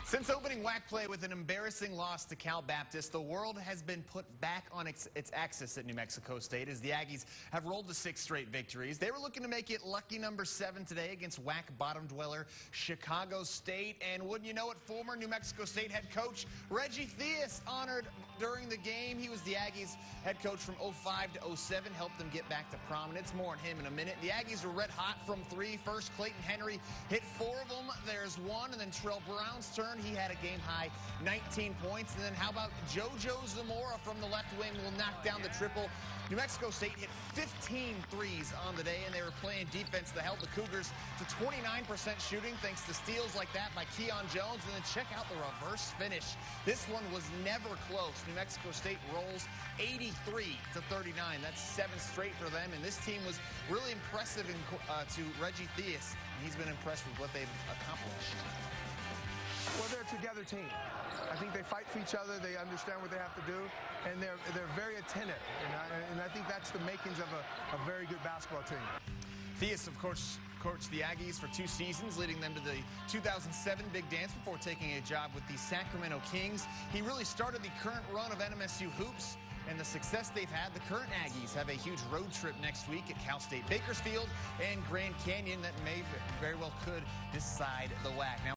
Since opening WAC play with an embarrassing loss to Cal Baptist, the world has been put back on its axis at New Mexico State as the Aggies have rolled to 6 straight victories. They were looking to make it lucky number 7 today against WAC bottom dweller Chicago State. And wouldn't you know it, former New Mexico State head coach Reggie Theus honored during the game. He was the Aggies head coach from 05 to 07, helped them get back to prominence. More on him in a minute. The Aggies were red hot from 3. First, Clayton Henry hit 4 of them. There's 1, and then Terrell Brown's turn. He had a game-high 19 points. And then how about JoJo Zamora from the left wing will knock down the triple. New Mexico State hit 15 threes on the day, and they were playing defense that held the Cougars to 29% shooting thanks to steals like that by Keon Jones. And then check out the reverse finish. This one was never close. New Mexico State rolls 83 to 39. That's 7 straight for them, and this team was really impressive to Reggie Theus. He's been impressed with what they've accomplished. Well, they're a together team. I think they fight for each other. They understand what they have to do, and they're very attentive. And I think that's the makings of a very good basketball team. Theus, of course, coached the Aggies for 2 seasons, leading them to the 2007 Big Dance before taking a job with the Sacramento Kings. He really started the current run of NMSU hoops and the success they've had. The current Aggies have a huge road trip next week at Cal State Bakersfield and Grand Canyon that may very well could decide the WAC. Now,